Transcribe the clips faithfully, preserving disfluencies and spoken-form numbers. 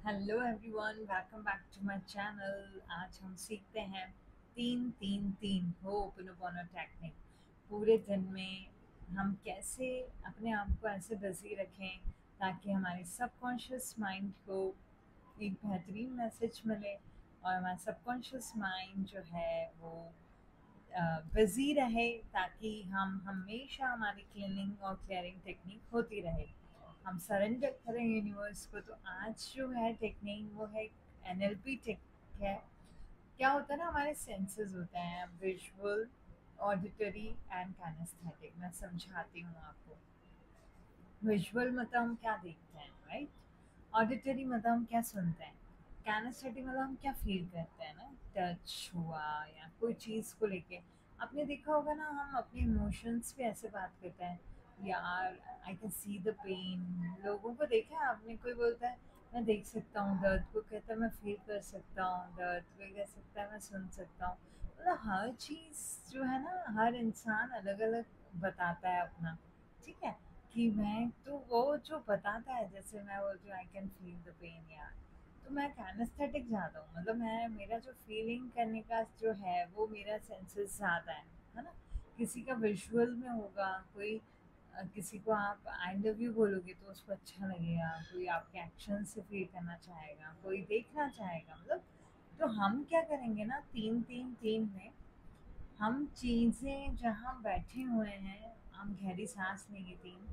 Hello everyone, welcome back to my channel. आज हम सीखते हैं तीन तीन तीन होपनोपोनो टेक्निक। पूरे दिन में हम कैसे अपने आप को ऐसे बिजी रखें ताकि हमारे सबकॉन्शियस माइंड को एक बेहतरीन मैसेज मिले और हमारा सबकॉन्शियस माइंड जो है वो बिजी रहे, ताकि हम हमेशा हमारी क्लीनिंग और क्लियरिंग टेक्निक होती रहे। हम सरेंडर करें यूनिवर्स को। तो आज जो है टेक्निक वो है एनएलपी टेक्निक है। क्या होता है ना, हमारे सेंसेस होते हैं विजुअल, ऑडिटरी एंड काइनेस्थेटिक। मैं समझाती हूँ आपको। विजुअल मतलब हम क्या देखते हैं, राइट। ऑडिटरी मतलब हम क्या सुनते हैं। कैनेस्थेटिक मतलब हम क्या फील करते हैं ना, टच हुआ या कोई चीज़ को लेके। आपने देखा होगा ना, हम अपने इमोशंस पे ऐसे बात करते हैं, यार I can see the pain. लोगों को देखा है आपने, कोई बोलता है मैं देख सकता हूँ दर्द को, कहता है मैं फील कर सकता हूँ दर्द, कोई कह सकता है मैं सुन सकता हूँ। मतलब हर चीज़ जो है ना, हर इंसान अलग अलग बताता है अपना। ठीक है, कि मैं तो वो जो बताता है, जैसे मैं बोलती हूँ I can feel the pain यार, तो मैं कैनेस्थेटिक ज़्यादा हूँ। मतलब मैं, मेरा जो फीलिंग करने का जो है वो मेरा सेंसेस ज़्यादा है है ना। किसी का विजुअल में होगा, कोई अ, किसी को आप आई लव यू बोलोगे तो उसको अच्छा लगेगा, कोई आपके एक्शन से फील करना चाहेगा, कोई देखना चाहेगा। मतलब तो हम क्या करेंगे ना, तीन तीन तीन में हम चीज़ें जहाँ बैठे हुए हैं, हम गहरी सांस लेंगे तीन,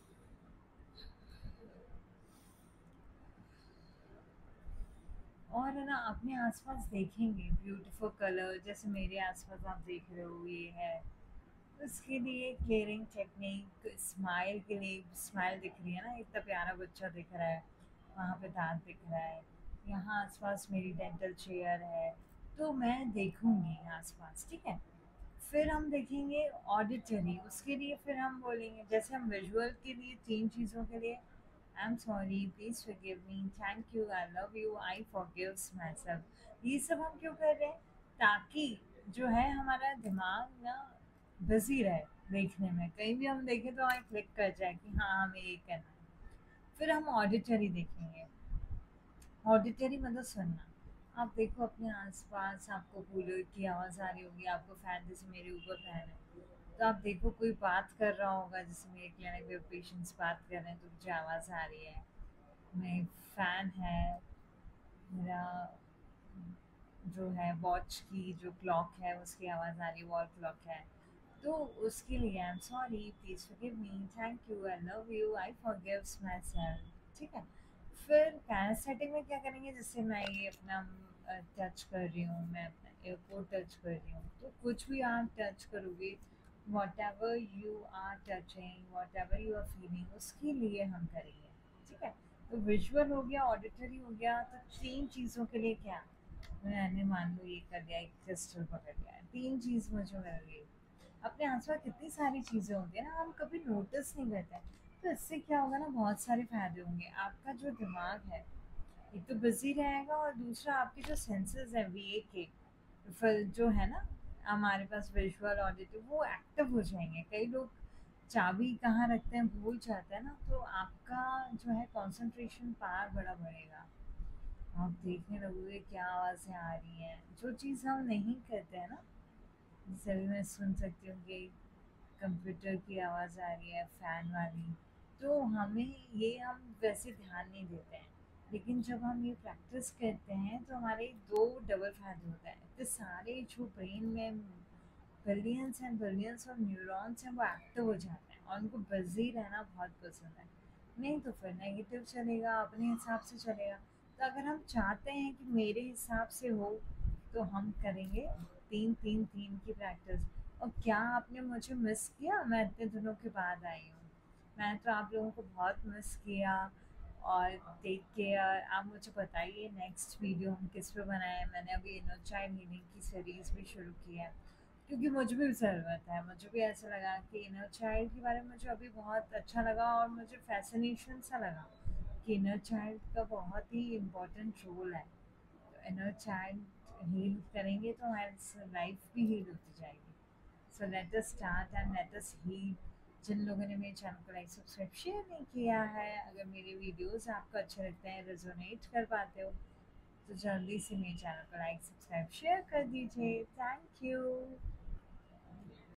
और है ना अपने आसपास देखेंगे ब्यूटीफुल कलर, जैसे मेरे आसपास आप देख रहे हो ये है। उसके लिए क्लियरिंग टेक्निक, स्माइल के लिए, स्माइल दिख रही है ना, इतना प्यारा बच्चा दिख रहा है, वहाँ पे दांत दिख रहा है, यहाँ आसपास मेरी डेंटल चेयर है, तो मैं देखूंगी आसपास। ठीक है, फिर हम देखेंगे ऑडिटरी। उसके लिए फिर हम बोलेंगे, जैसे हम विजुअल के लिए तीन चीज़ों के लिए I am sorry, please forgive me, thank you, I love you, I forgives myself, ये सब हम क्यों कर रहे हैं, ताकि जो है हमारा दिमाग ना बिजी रहे देखने में। कहीं भी हम देखें तो हमें क्लिक कर जाए कि हाँ हमें ये करना है। फिर हम ऑडिटरी देखेंगे। ऑडिटरी मतलब सुनना। आप देखो अपने आसपास, आपको कूलर की आवाज़ आ रही होगी, आपको फैन, जैसे मेरे ऊपर फैन है, तो आप देखो कोई बात कर रहा होगा, जैसे मेरे क्लिनिक में पेशेंट्स बात कर रहे हैं तो मुझे आवाज़ आ रही है। मैं, फैन है मेरा, जो है वॉच की जो क्लॉक है उसकी आवाज़ आ रही है, वॉल क्लॉक है, तो उसके लिए I am sorry, please forgive me, thank you, I love you, I forgives myself. ठीक है, फिर कैनेस्थेटिक में क्या करेंगे, जैसे मैं ये अपना टच कर रही हूँ, मैं अपना एयरपोर्ट टच कर रही हूँ, तो कुछ भी आप टच करोगे, whatever you are touching, whatever you are feeling, उसके लिए हम करेंगे। ठीक है, तो विजुअल हो गया, ऑडिटरी हो गया, तो तीन चीज़ों के लिए क्या, मैंने मान लो ये कर लिया, एक क्रिस्टल पकड़ लिया है, तीन चीज़ मुझे मिल गई। अपने आसपास कितनी सारी चीज़ें होती है ना, हम कभी नोटिस नहीं करते हैं। तो इससे क्या होगा ना, बहुत सारे फायदे होंगे। आपका जो दिमाग है एक तो बिजी रहेगा, और दूसरा आपके जो सेंसेस है वी के, फिर जो है ना हमारे पास विजुअल ऑडिटिव, वो एक्टिव हो जाएंगे। कई लोग चाबी कहाँ रखते हैं भूल जाते हैं ना, तो आपका जो है कंसंट्रेशन पावर बड़ा बढ़ेगा। आप देखने लगोगे क्या आवाज़ें आ रही हैं, जो चीज़ हम नहीं करते हैं ना। जैसे अभी मैं सुन सकती हूँ कि कंप्यूटर की आवाज़ आ रही है, फ़ैन वाली, तो हमें ये, हम वैसे ध्यान नहीं देते हैं। लेकिन जब हम ये प्रैक्टिस करते हैं तो हमारे दो डबल फ़ायदे होते हैं, तो सारे जो ब्रेन में billions and billions of neurons हैं वो एक्टिव हो जाते हैं, और उनको बिजी रहना बहुत पसंद है। नहीं तो फिर नेगेटिव चलेगा, अपने हिसाब से चलेगा। तो अगर हम चाहते हैं कि मेरे हिसाब से हो, तो हम करेंगे तीन तीन तीन की प्रैक्टिस। और क्या आपने मुझे मिस किया, मैं इतने दिनों के बाद आई हूँ। मैं तो आप लोगों को बहुत मिस किया। और टेक केयर। आप मुझे बताइए नेक्स्ट वीडियो हम किस पे बनाएं। मैंने अभी इनर चाइल्ड हीलिंग की सीरीज़ भी शुरू की है, क्योंकि मुझे भी ज़रूरत है। मुझे भी ऐसा लगा कि इनर चाइल्ड के बारे में मुझे अभी बहुत अच्छा लगा, और मुझे फैसिनेशन सा लगा कि इनर चाइल्ड का बहुत ही इम्पोर्टेंट रोल है। तो इनर चाइल्ड हील करेंगे तो हमारी लाइफ भी हील होती जाएगी। So let us start and let us heal जिन लोगों ने मेरे चैनल को लाइक सब्सक्राइब शेयर नहीं किया है, अगर मेरे वीडियोस आपको अच्छे लगते हैं, रेजोनेट कर पाते हो, तो जल्दी से मेरे चैनल को लाइक सब्सक्राइब शेयर कर दीजिए। Thank you.